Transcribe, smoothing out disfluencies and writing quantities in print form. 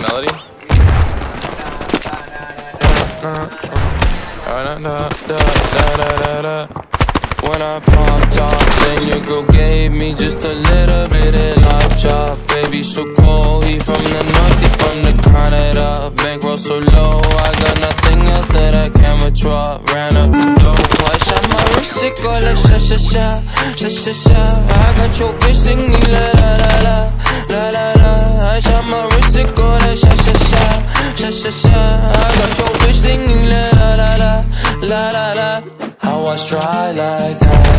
melody. When I popped off, then your girl gave me just a little bit of lockjaw. Baby, so cold, he from the north, he from the Canada. Bankroll so low, I got nothing else that I can withdraw. Ran up the dough, I shot my wrist, it go like sha sha sha, sha sha sha. I got your bitch singing la la la la, la la la. I shot my wrist, it go like sha sha sha, sha sha sha. I got your bitch singing la la la la, la la la. I was dry like that.